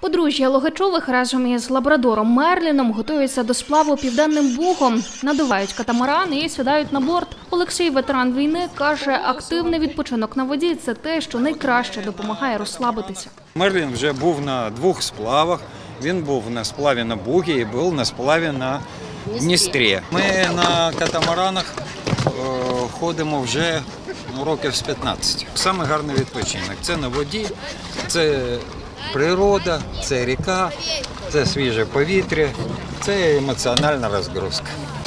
Подружжя Логачових разом із лабрадором Мерліном готуються до сплаву Південним Бугом, надувають катамаран і сідають на борт. Олексій, ветеран війни, каже, активний відпочинок на воді – це те, що найкраще допомагає розслабитися. Мерлін вже був на 2 сплавах. Він був на сплаві на Бугі і був на сплаві на Дністрі. Ми на катамаранах ходимо вже років з 15. Саме гарний відпочинок – це на воді, це природа, це ріка, це свіже повітря, це емоціональна розгрузка.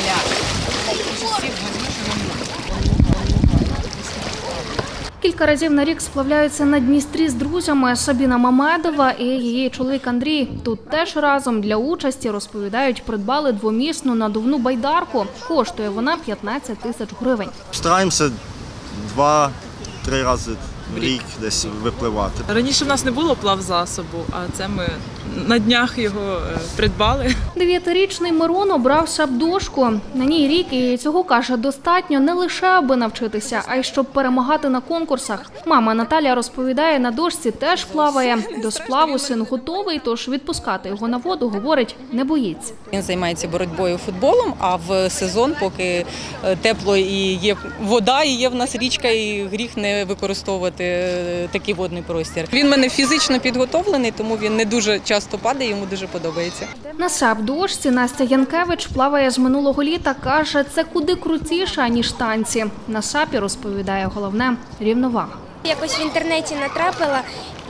Кілька разів на рік сплавляються на Дністрі з друзями Сабіна Мамедова і її чоловік Андрій. Тут теж разом для участі, розповідають, придбали двомісну надувну байдарку. Коштує вона 15 тисяч гривень. Стараємося 2-3 рази в рік десь випливати. Раніше в нас не було плавзасобу, а це ми на днях його придбали. 9-річний Мирон обрав сап-дошку. На ній рік і цього, каже, достатньо не лише аби навчитися, а й щоб перемагати на конкурсах. Мама Наталя розповідає, на дошці теж плаває. До сплаву син готовий, тож відпускати його на воду, говорить, не боїться. Він займається боротьбою футболом, а в сезон, поки тепло і є вода, і є в нас річка, і гріх не використовувати такий водний простір. Він в мене фізично підготовлений, тому він не дуже часто падає, йому дуже подобається. На сап-дошці Настя Янкевич плаває з минулого літа, каже, це куди крутіше, ніж танці. На сапі, розповідає, головне – рівновага. Якось в інтернеті натрапила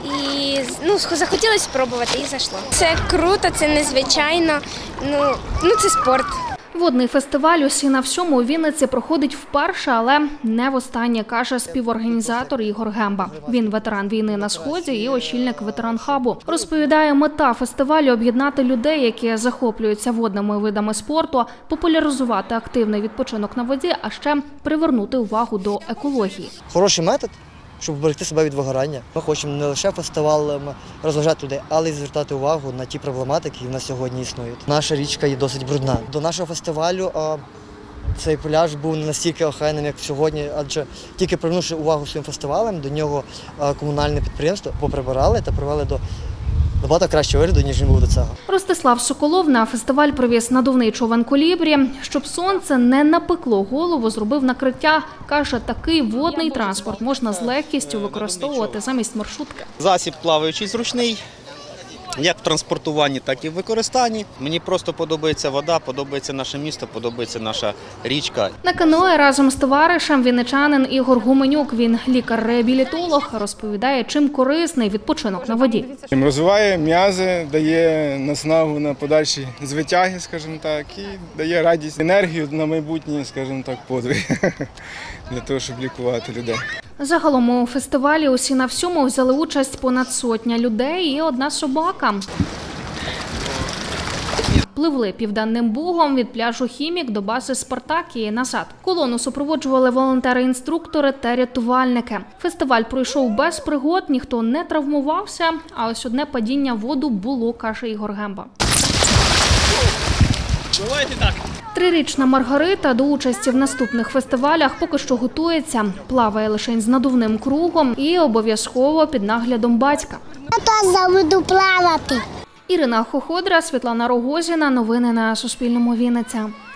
і захотілося спробувати і зайшло. Це круто, це незвичайно, це спорт. Водний фестиваль «Усі на всьому» у Вінниці проходить вперше, але не востаннє, каже співорганізатор Ігор Гемба. Він ветеран війни на Сході і очільник ветеран-хабу. Розповідає, мета фестивалю – об'єднати людей, які захоплюються водними видами спорту, популяризувати активний відпочинок на воді, а ще привернути увагу до екології. Хороший метод, щоб вберегти себе від вигорання. Ми хочемо не лише фестивалем розважати людей, але й звертати увагу на ті проблематики, які в нас сьогодні існують. Наша річка є досить брудна. До нашого фестивалю цей пляж був не настільки охайним, як сьогодні, адже тільки привернувши увагу своїм фестивалем, до нього комунальне підприємство поприбирали та привели до набагато кращого вигляду, ніж він був до цього. Ростислав Соколов на фестиваль привіз надувний човен «Колібрі». Щоб сонце не напекло голову, зробив накриття. Каже, такий водний транспорт можна з легкістю використовувати замість маршрутки. Засіб плаваючий зручний, як в транспортуванні, так і в використанні. Мені просто подобається вода, подобається наше місто, подобається наша річка. На каное разом з товаришем вінничанин Ігор Гуменюк. Він лікар-реабілітолог, розповідає, чим корисний відпочинок на воді. Розвиває м'язи, дає наснагу на подальші звитяги, скажімо так, і дає радість, енергію на майбутнє, скажімо так, подвиг для того, щоб лікувати людей. Загалом у фестивалі «Усі на всьому» взяли участь понад 100 людей і 1 собака. Пливли Південним Бугом від пляжу «Хімік» до бази «Спартак» і назад. Колону супроводжували волонтери-інструктори та рятувальники. Фестиваль пройшов без пригод, ніхто не травмувався, а ось одне падіння в воду було, каже Ігор Гемба. Давайте так. 3-річна Маргарита до участі в наступних фестивалях поки що готується. Плаває лише з надувним кругом і обов'язково під наглядом батька. Я буду плавати. Ірина Хоходра, Світлана Рогозіна. Новини на Суспільному. Вінниця.